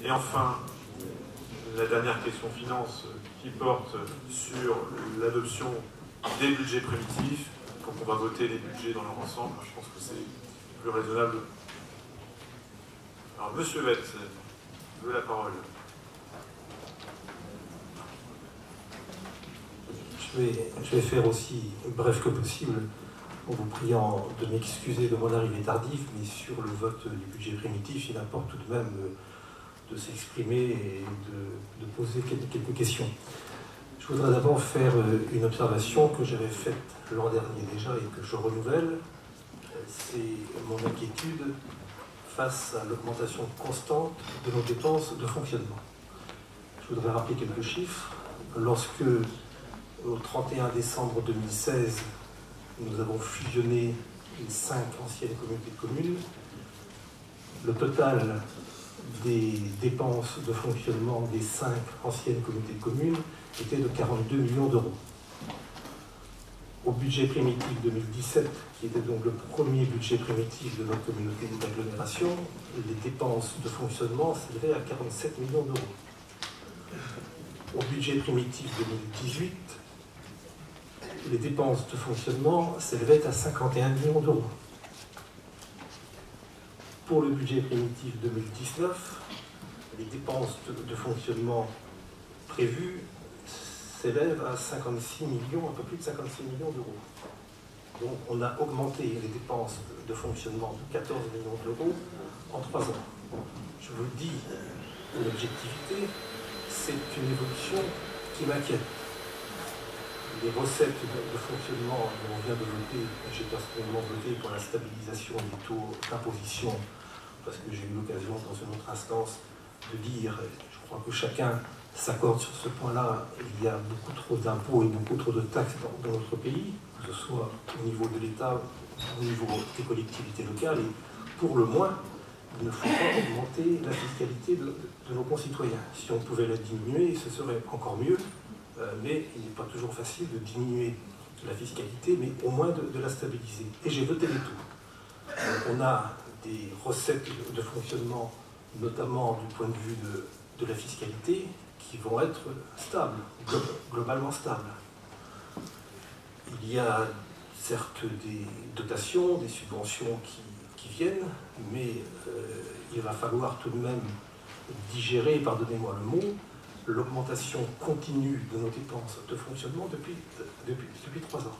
Et enfin, la dernière question finance qui porte sur l'adoption des budgets primitifs. Donc on va voter les budgets dans leur ensemble. Je pense que c'est plus raisonnable. Alors, Monsieur Vett, vous avez la parole. Je vais faire aussi bref que possible, en vous priant de m'excuser de mon arrivée tardive, mais sur le vote du budget primitif, il importe tout de même de s'exprimer et de poser quelques questions. Je voudrais d'abord faire une observation que j'avais faite l'an dernier déjà et que je renouvelle. C'est mon inquiétude face à l'augmentation constante de nos dépenses de fonctionnement. Je voudrais rappeler quelques chiffres. Lorsque, au 31 décembre 2016, nous avons fusionné les 5 anciennes communautés de communes, le total des dépenses de fonctionnement des 5 anciennes communautés de communes était de 42 millions d'euros. Au budget primitif 2017, qui était donc le premier budget primitif de notre communauté d'agglomération, les dépenses de fonctionnement s'élevaient à 47 millions d'euros. Au budget primitif 2018, les dépenses de fonctionnement s'élevaient à 51 millions d'euros. Pour le budget primitif 2019, les dépenses de fonctionnement prévues s'élèvent à 56 millions, un peu plus de 56 millions d'euros. Donc on a augmenté les dépenses de fonctionnement de 14 millions d'euros en 3 ans. Je vous le dis, l'objectivité, c'est une évolution qui m'inquiète. Les recettes de fonctionnement dont on vient de voter, j'ai personnellement voté pour la stabilisation des taux d'imposition, parce que j'ai eu l'occasion dans une autre instance de dire, je crois que chacun s'accorde sur ce point-là, il y a beaucoup trop d'impôts et beaucoup trop de taxes dans notre pays, que ce soit au niveau de l'État, au niveau des collectivités locales, et pour le moins, il ne faut pas augmenter la fiscalité de nos concitoyens. Si on pouvait la diminuer, ce serait encore mieux, mais il n'est pas toujours facile de diminuer la fiscalité, mais au moins de la stabiliser. Et j'ai voté les taux. On a des recettes de fonctionnement, notamment du point de vue de la fiscalité, qui vont être stables, globalement stables. Il y a certes des dotations, des subventions qui viennent, mais il va falloir tout de même digérer, pardonnez-moi le mot, l'augmentation continue de nos dépenses de fonctionnement depuis 3 ans.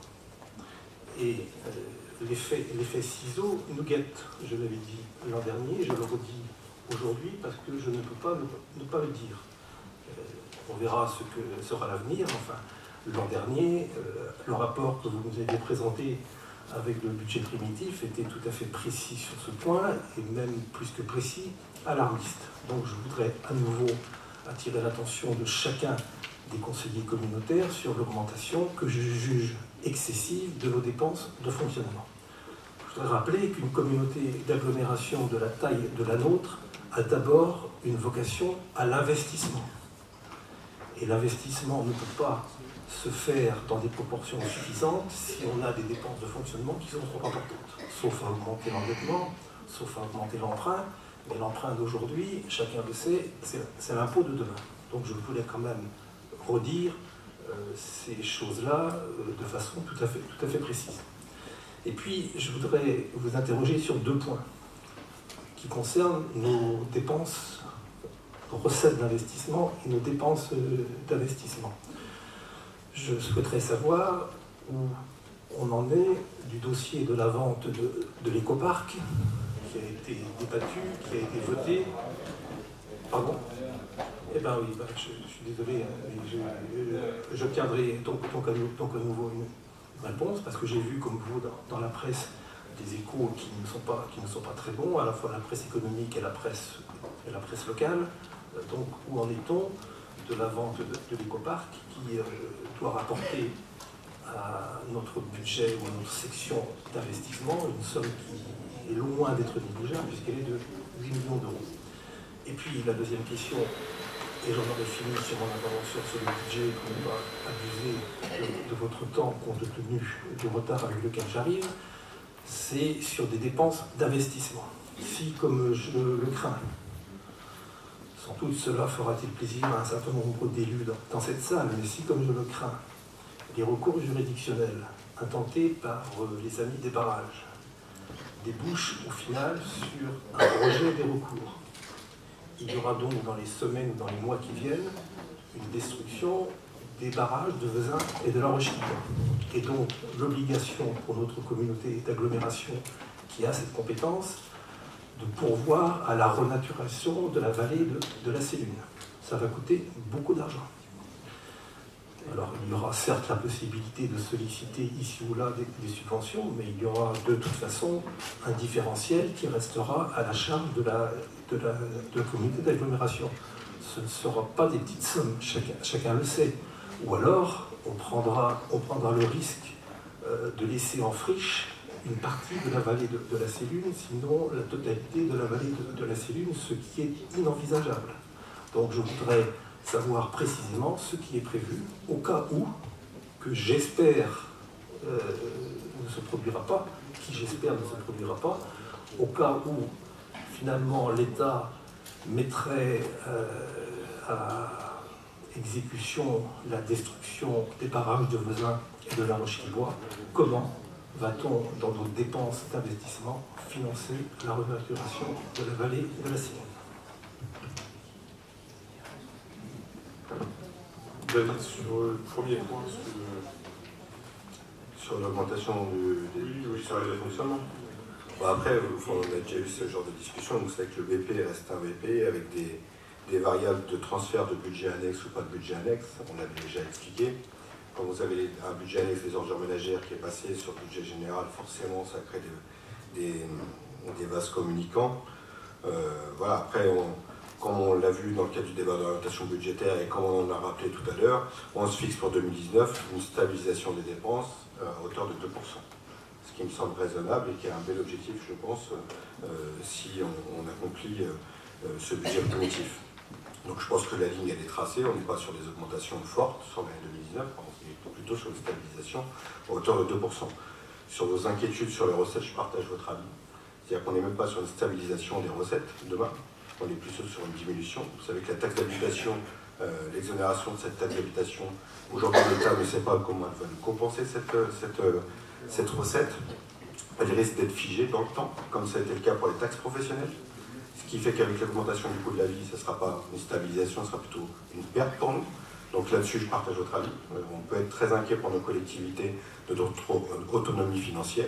Et l'effet ciseau nous guette, je l'avais dit l'an dernier, je le redis aujourd'hui parce que je ne peux pas ne pas le dire. On verra ce que sera l'avenir. Enfin, l'an dernier, le rapport que vous nous aviez présenté avec le budget primitif était tout à fait précis sur ce point, et même plus que précis, alarmiste. Donc je voudrais à nouveau attirer l'attention de chacun des conseillers communautaires sur l'augmentation que je juge excessive de nos dépenses de fonctionnement. Je voudrais rappeler qu'une communauté d'agglomération de la taille de la nôtre a d'abord une vocation à l'investissement. Et l'investissement ne peut pas se faire dans des proportions suffisantes si on a des dépenses de fonctionnement qui sont trop importantes, sauf à augmenter l'endettement, sauf à augmenter l'emprunt. Mais l'emprunt d'aujourd'hui, chacun le sait, c'est l'impôt de demain. Donc je voulais quand même redire ces choses-là de façon tout à fait précise. Et puis, je voudrais vous interroger sur 2 points qui concernent nos dépenses, nos recettes d'investissement et nos dépenses d'investissement. Je souhaiterais savoir où on en est du dossier de la vente de l'écoparc, qui a été débattu, qui a été voté. Pardon ? Eh bien oui, je suis désolé, je tiendrai donc à nouveau une réponse, parce que j'ai vu, comme vous, dans la presse, des échos qui ne sont pas très bons, à la fois la presse économique et la presse locale. Donc, où en est-on de la vente de l'écoparc qui doit rapporter à notre budget ou à notre section d'investissement une somme qui est loin d'être négligeable, puisqu'elle est de 8 millions d'euros. Et puis, la deuxième question, et j'en aurai fini sur mon intervention sur le budget pour ne pas abuser de votre temps compte tenu du retard avec lequel j'arrive, c'est sur des dépenses d'investissement. Si, comme je le crains, Sans doute cela fera-t-il plaisir à un certain nombre d'élus dans cette salle, mais si, comme je le crains, les recours juridictionnels intentés par les amis des barrages débouchent au final sur un rejet des recours, il y aura donc dans les semaines, dans les mois qui viennent, une destruction des barrages de Vezin et de la Roche-qui-Bois. Et donc l'obligation pour notre communauté d'agglomération qui a cette compétence de pourvoir à la renaturation de la vallée de la Célune. Ça va coûter beaucoup d'argent. Alors il y aura certes la possibilité de solliciter ici ou là des subventions, mais il y aura de toute façon un différentiel qui restera à la charge de la communauté d'agglomération. Ce ne sera pas des petites sommes, chacun le sait. Ou alors on prendra le risque de laisser en friche une partie de la vallée de la Célune, sinon la totalité de la vallée de la Célune, ce qui est inenvisageable. Donc je voudrais savoir précisément ce qui est prévu, au cas où, que j'espère ne se produira pas, qui j'espère ne se produira pas, au cas où finalement l'État mettrait à exécution la destruction des barrages de Vezin et de la Roche-qui-Bois, comment va-t-on, dans nos dépenses d'investissement, financer la renaturation de la vallée de la Célune? David, sur le premier point, sur l'augmentation du salaire de fonctionnement. Bon, après, on a déjà eu ce genre de discussion. Vous savez que le BP reste un BP avec des variables de transfert de budget annexe ou pas de budget annexe. On l'avait déjà expliqué. Quand vous avez un budget annexe des ordures ménagères qui est passé sur le budget général, forcément, ça crée des vases communicants. Voilà, après, comme on l'a vu dans le cadre du débat d'orientation budgétaire et comme on en a rappelé tout à l'heure, on se fixe pour 2019 une stabilisation des dépenses à hauteur de 2%. Ce qui me semble raisonnable et qui est un bel objectif, je pense, si on accomplit ce budget primitif. Donc je pense que la ligne elle est tracée, on n'est pas sur des augmentations fortes sur l'année 2019, on est plutôt sur une stabilisation à hauteur de 2%. Sur vos inquiétudes sur les recettes, je partage votre avis. C'est-à-dire qu'on n'est même pas sur une stabilisation des recettes demain, on est plutôt sur une diminution. Vous savez que la taxe d'habitation, l'exonération de cette taxe d'habitation, aujourd'hui l'État ne sait pas comment elle va nous compenser cette recette. Elle risque d'être figée dans le temps, comme ça a été le cas pour les taxes professionnelles. Ce qui fait qu'avec l'augmentation du coût de la vie, ce ne sera pas une stabilisation, ce sera plutôt une perte pour nous. Donc là-dessus, je partage votre avis. On peut être très inquiet pour nos collectivités de notre autonomie financière.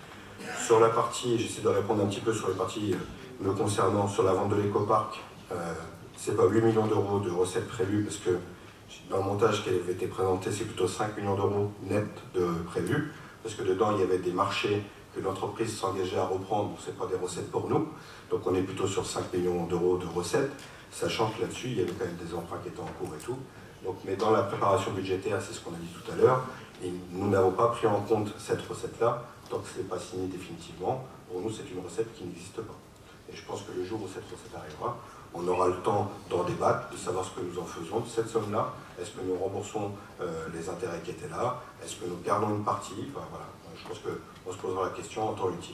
Sur la partie, j'essaie de répondre un petit peu sur les parties me concernant, sur la vente de l'écoparc, c'est pas 8 millions d'euros de recettes prévues, parce que dans le montage qui avait été présenté, c'est plutôt 5 millions d'euros net de prévus, parce que dedans, il y avait des marchés que l'entreprise s'engageait à reprendre, donc ce n'est pas des recettes pour nous. Donc on est plutôt sur 5 millions d'euros de recettes, sachant que là-dessus, il y avait quand même des emprunts qui étaient en cours et tout. Donc, mais dans la préparation budgétaire, c'est ce qu'on a dit tout à l'heure, et nous n'avons pas pris en compte cette recette-là, tant que ce n'est pas signé définitivement. Pour nous, c'est une recette qui n'existe pas. Et je pense que le jour où cette recette arrivera, on aura le temps d'en débattre, de savoir ce que nous en faisons de cette somme-là. Est-ce que nous remboursons les intérêts qui étaient là? Est-ce que nous perdons une partie? Enfin, voilà. Je pense qu'on se posera la question en temps utile.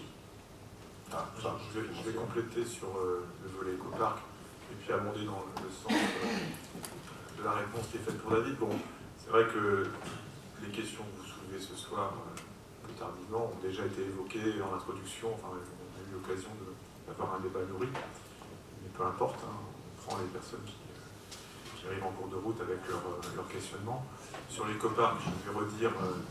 Ah, je vais compléter sur le volet écoparc et puis abonder dans le sens de la réponse qui est faite pour David. Bon, c'est vrai que les questions que vous soulevez ce soir, plus tardivement, ont déjà été évoquées en introduction. Enfin, on a eu l'occasion d'avoir un débat nourri. Mais peu importe, hein, on prend les personnes qui arrivent en cours de route avec leur questionnement. Sur l'écoparc, je vais redire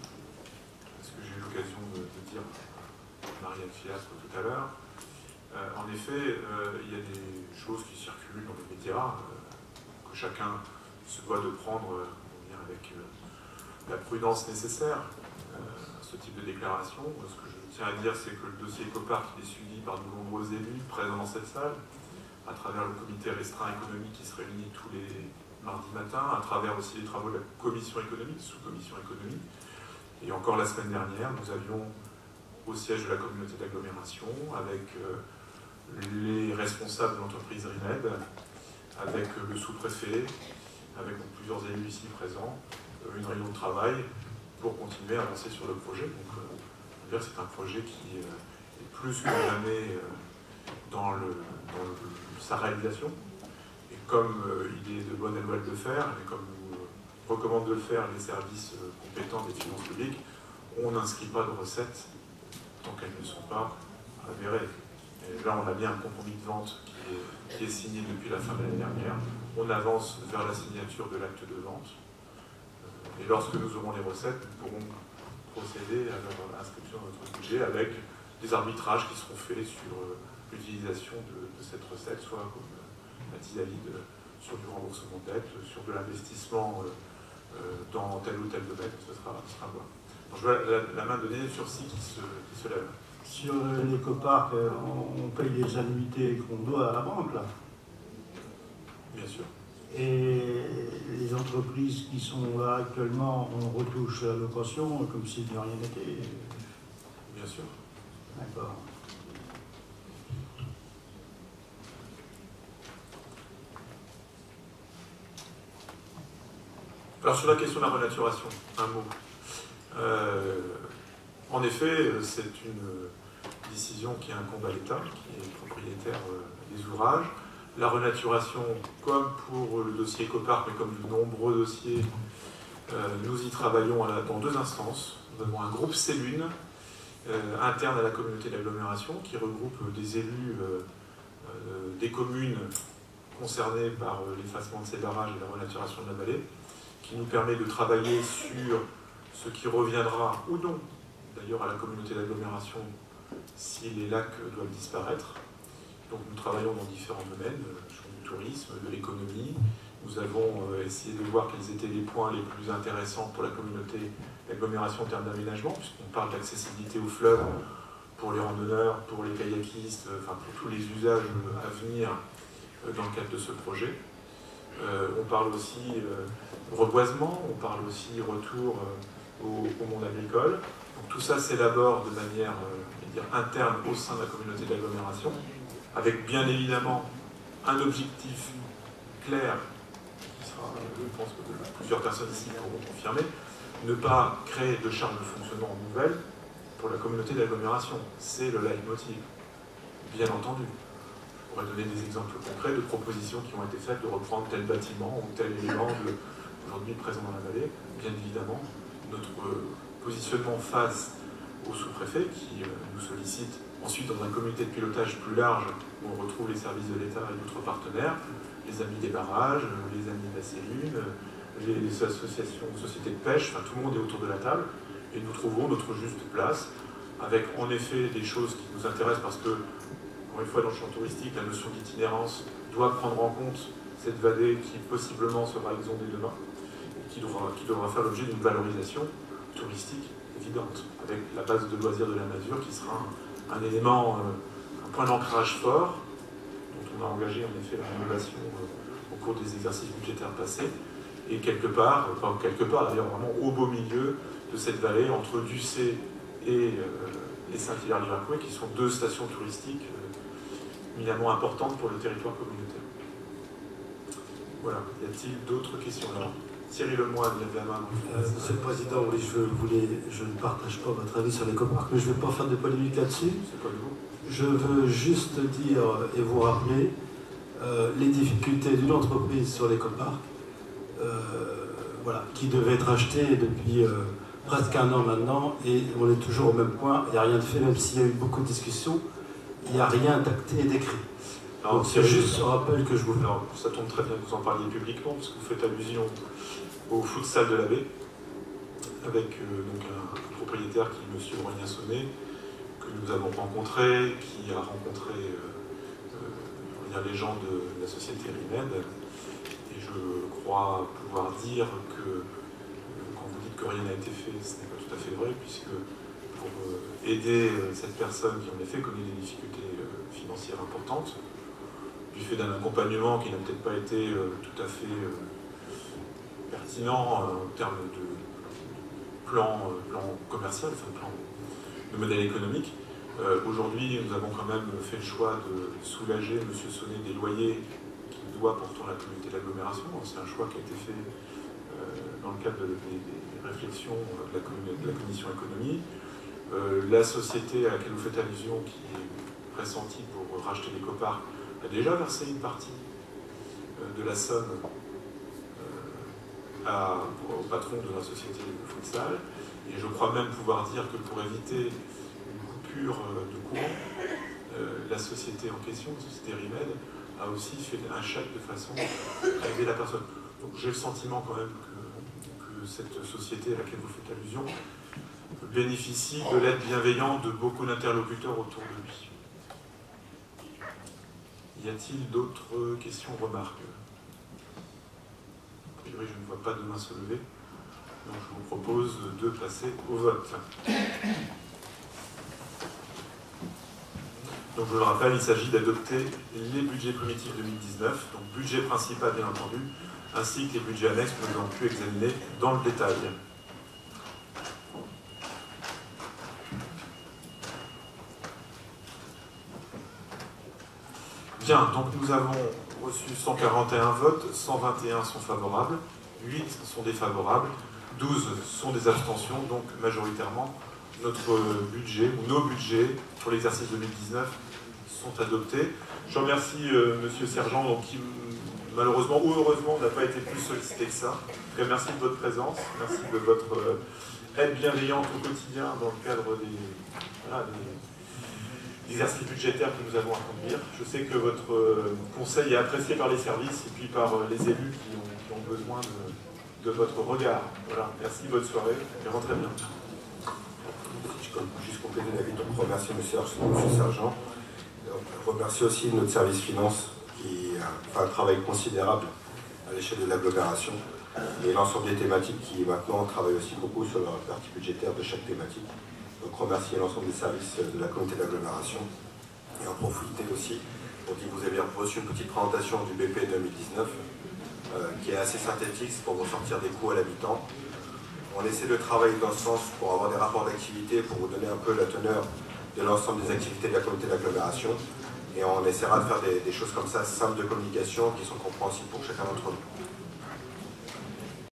ce que j'ai eu l'occasion de dire Marianne Fiasco tout à l'heure. En effet, il y a des choses qui circulent dans les médias que chacun se doit de prendre avec la prudence nécessaire à ce type de déclaration. Ce que je tiens à dire, c'est que le dossier écoparc est suivi par de nombreux élus présents dans cette salle, à travers le comité restreint économique qui se réunit tous les mardis matins, à travers aussi les travaux de la commission économique, sous-commission économique. Et encore la semaine dernière, nous avions au siège de la communauté d'agglomération, avec les responsables de l'entreprise RINED, avec le sous-préfet, avec plusieurs élus ici présents, une réunion de travail pour continuer à avancer sur le projet. Donc, c'est un projet qui est plus que jamais dans sa réalisation. Et comme il est de bonne loi de le faire, et comme nous recommandent de le faire les services compétents des finances publiques, on n'inscrit pas de recettes tant qu'elles ne sont pas avérées. Et là, on a bien un compromis de vente qui est signé depuis la fin de l'année dernière. On avance vers la signature de l'acte de vente. Et lorsque nous aurons les recettes, nous pourrons procéder à leur inscription dans notre budget avec des arbitrages qui seront faits sur l'utilisation de cette recette, soit comme l'a dit David, sur du remboursement de dette, sur de l'investissement dans tel ou tel domaine, ce sera à voir. Donc, je vois la main de Daniel Surcy qui se lève. Sur l'écoparc, on paye les annuités qu'on doit à la banque, là. Bien sûr. Et les entreprises qui sont là actuellement, on retouche la location comme si de rien n'était. Bien sûr. D'accord. Alors sur la question de la renaturation, un mot. En effet, c'est une décision qui incombe à l'État, qui est propriétaire des ouvrages. La renaturation, comme pour le dossier Ecoparc, mais comme de nombreux dossiers, nous y travaillons dans deux instances. Nous avons un groupe Cellune, interne à la communauté d'agglomération, qui regroupe des élus des communes concernées par l'effacement de ces barrages et la renaturation de la vallée, qui nous permet de travailler sur ce qui reviendra ou non, d'ailleurs à la communauté d'agglomération, si les lacs doivent disparaître. Donc nous travaillons dans différents domaines, du tourisme, de l'économie. Nous avons essayé de voir quels étaient les points les plus intéressants pour la communauté d'agglomération en termes d'aménagement, puisqu'on parle d'accessibilité au fleuve pour les randonneurs, pour les kayakistes, enfin pour tous les usages à venir dans le cadre de ce projet. On parle aussi reboisement, on parle aussi retour au monde agricole. Donc tout ça s'élabore de manière interne au sein de la communauté d'agglomération, avec bien évidemment un objectif clair, qui sera, je pense que plusieurs personnes ici pourront confirmer, ne pas créer de charges de fonctionnement nouvelles pour la communauté d'agglomération. C'est le leitmotiv, bien entendu. On pourrait donner des exemples concrets de propositions qui ont été faites de reprendre tel bâtiment ou tel élément aujourd'hui présent dans la vallée. Bien évidemment, notre positionnement face au sous-préfet qui nous sollicite. Ensuite, dans un comité de pilotage plus large, où on retrouve les services de l'État et d'autres partenaires, les amis des barrages, les amis de la cellule, les associations, sociétés de pêche, enfin tout le monde est autour de la table, et nous trouvons notre juste place, avec en effet des choses qui nous intéressent parce que, encore une fois, dans le champ touristique, la notion d'itinérance doit prendre en compte cette vallée qui possiblement sera exondée demain, et qui devra faire l'objet d'une valorisation touristique évidente, avec la base de loisirs de la Masure qui sera un élément, un point d'ancrage fort, dont on a engagé en effet la rénovation au cours des exercices budgétaires passés, et quelque part, enfin quelque part d'ailleurs vraiment au beau milieu de cette vallée, entre Ducé et Saint-Hilaire-du-Racouët, qui sont deux stations touristiques éminemment importantes pour le territoire communautaire. Voilà, y a-t-il d'autres questions? Alors, Thierry Lemoine, il y avait la main. Monsieur le Président, oui, je ne partage pas votre avis sur l'écoparc, mais je ne vais pas faire de polémique là-dessus. C'est quoi de vous? Je veux juste dire et vous rappeler les difficultés d'une entreprise sur l'écoparc, voilà, qui devait être achetée depuis presque un an maintenant, et on est toujours au même point. Il n'y a rien de fait, même s'il y a eu beaucoup de discussions, il n'y a rien d'acté et d'écrit. Donc c'est juste ce rappel que je vous fais. Alors, ça tombe très bien que vous en parliez publiquement, parce que vous faites allusion au futsal de la baie, avec donc un propriétaire qui est M. Brognassonnet, que nous avons rencontré, qui a rencontré les gens de la société Rimed. Et je crois pouvoir dire que quand vous dites que rien n'a été fait, ce n'est pas tout à fait vrai, puisque pour aider cette personne qui en effet connaît des difficultés financières importantes, du fait d'un accompagnement qui n'a peut-être pas été tout à fait pertinent en termes de plan commercial, enfin plan de modèle économique. Aujourd'hui, nous avons quand même fait le choix de soulager M. Sonnet des loyers qu'il doit pourtant à la communauté d'agglomération. C'est un choix qui a été fait dans le cadre des réflexions de la commission économie. La société à laquelle vous faites allusion, qui est pressentie pour racheter l'écoparc, a déjà versé une partie de la somme au patron de la société de futsal. Et je crois même pouvoir dire que pour éviter une coupure de courant, la société en question, la société Rimed, a aussi fait un chèque de façon à aider la personne. Donc j'ai le sentiment quand même que cette société à laquelle vous faites allusion bénéficie de l'aide bienveillante de beaucoup d'interlocuteurs autour de lui. Y a-t-il d'autres questions, remarques? A priori, je ne vois pas de main se lever. Donc je vous propose de passer au vote. Donc je le rappelle, il s'agit d'adopter les budgets primitifs 2019, donc budget principal bien entendu, ainsi que les budgets annexes que nous avons pu examiner dans le détail. Bien, donc nous avons reçu 141 votes, 121 sont favorables, 8 sont défavorables, 12 sont des abstentions, donc majoritairement notre budget, ou nos budgets pour l'exercice 2019 sont adoptés. Je remercie Monsieur Sergent, donc, qui malheureusement ou heureusement n'a pas été plus sollicité que ça. En tout cas, merci de votre présence, merci de votre aide bienveillante au quotidien dans le cadre des exercices budgétaires que nous avons à conduire. Je sais que votre conseil est apprécié par les services et puis par les élus qui ont besoin de votre regard. Voilà, merci, bonne soirée et rentrez bien. Si je peux juste compléter l'avis, donc remercier M. Sergent. Remercier aussi notre service finance qui fait un travail considérable à l'échelle de l'agglomération et l'ensemble des thématiques qui maintenant travaillent aussi beaucoup sur la partie budgétaire de chaque thématique. Donc remercier l'ensemble des services de la communauté d'agglomération et en profiter aussi pour dire que vous avez reçu une petite présentation du BP 2019 qui est assez synthétique pour vous sortir des coûts à l'habitant. On essaie de travailler dans ce sens pour avoir des rapports d'activité, pour vous donner un peu la teneur de l'ensemble des activités de la communauté d'agglomération. Et on essaiera de faire des choses comme ça, simples de communication, qui sont compréhensibles pour chacun d'entre nous.